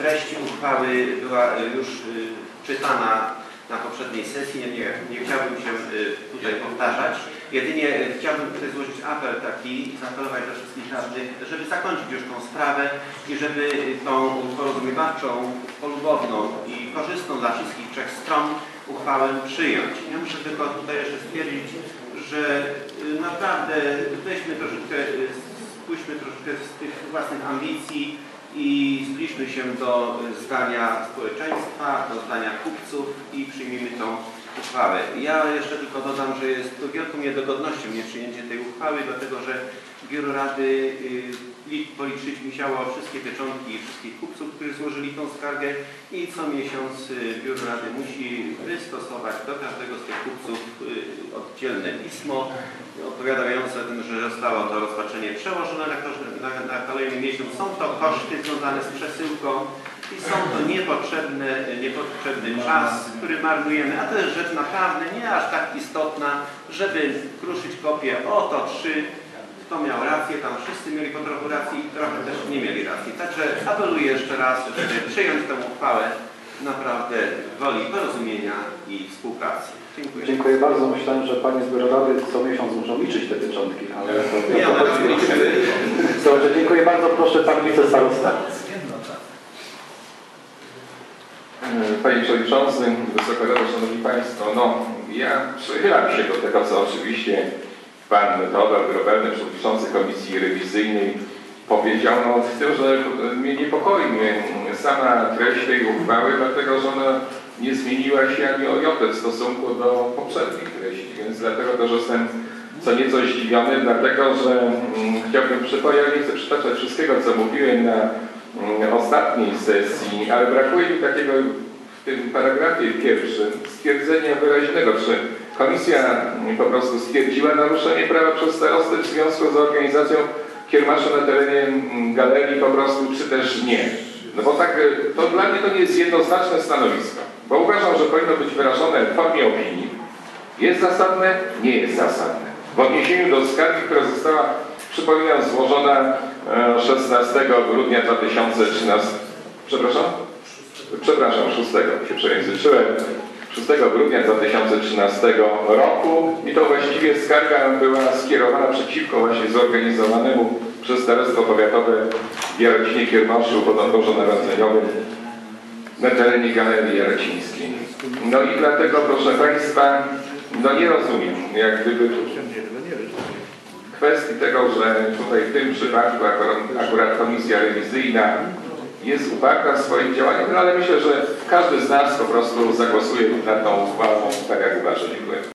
treść uchwały była już czytana na poprzedniej sesji. Nie chciałbym się tutaj powtarzać. Jedynie chciałbym tutaj złożyć apel taki, zaapelować do wszystkich radnych, żeby zakończyć już tą sprawę i żeby tą porozumiewawczą, polubowną i korzystną dla wszystkich trzech stron uchwałę przyjąć. Ja muszę tylko tutaj jeszcze stwierdzić, że naprawdę spójrzmy troszeczkę z tych własnych ambicji i zbliżmy się do zdania społeczeństwa, do zdania kupców i przyjmijmy tą uchwałę. Ja jeszcze tylko dodam, że jest to wielką niedogodnością nieprzyjęcie tej uchwały, dlatego że Biuro Rady policzyć musiało wszystkie pieczątki wszystkich kupców, którzy złożyli tą skargę i co miesiąc Biuro Rady musi wystosować do każdego z tych kupców oddzielne pismo odpowiadające o tym, że zostało to rozpatrzenie przełożone na kolejny miesiąc. Są to koszty związane z przesyłką i są to niepotrzebny czas, który marnujemy, a to jest rzecz naprawdę nie aż tak istotna, żeby kruszyć kopię, oto 3, kto miał rację, tam wszyscy mieli po trochu racji i trochę też nie mieli racji. Także apeluję jeszcze raz, żeby przyjąć tę uchwałę naprawdę woli porozumienia i współpracy. Dziękuję. Dziękuję bardzo. Myślałem, że Panie z Biura Rady co miesiąc muszą liczyć te pieczątki, ale Nie, one liczymy. Dobrze, dziękuję bardzo. Proszę Pan Wicestarosta. Panie Przewodniczący, Wysoka Rado, Szanowni Państwo, ja przychylam się do tego, co oczywiście Pan Teodor Grobelny, Przewodniczący Komisji Rewizyjnej powiedział, z tym, że mnie niepokoi sama treść tej uchwały, dlatego że ona nie zmieniła się ani o jotę w stosunku do poprzednich treści, więc dlatego też jestem co nieco zdziwiony, dlatego że chciałbym przypomnieć, nie chcę przytaczać wszystkiego, co mówiłem na ostatniej sesji, ale brakuje mi takiego w tym paragrafie pierwszym stwierdzenia wyraźnego, czy komisja po prostu stwierdziła naruszenie prawa przez starostę w związku z organizacją kiermaszu na terenie galerii po prostu, czy też nie. No bo tak, to dla mnie to nie jest jednoznaczne stanowisko, bo uważam, że powinno być wyrażone w formie opinii. Jest zasadne? Nie jest zasadne. W odniesieniu do skargi, która została, przypominam, złożona 16 grudnia 2013, przepraszam, 6 się przejęzyczyłem, 6 grudnia 2013 roku i to właściwie skarga była skierowana przeciwko właśnie zorganizowanemu przez Starostwo Powiatowe w Jarocinie Kiermaszu pod Bożonarodzeniowym na terenie Galerii Jarocińskiej. No i dlatego, proszę Państwa, nie rozumiem, jak gdyby kwestii tego, że tutaj w tym przypadku akurat komisja rewizyjna jest uparta w swoim działaniu, ale myślę, że każdy z nas po prostu zagłosuje nad tą uchwałą tak, jak uważa. Dziękuję.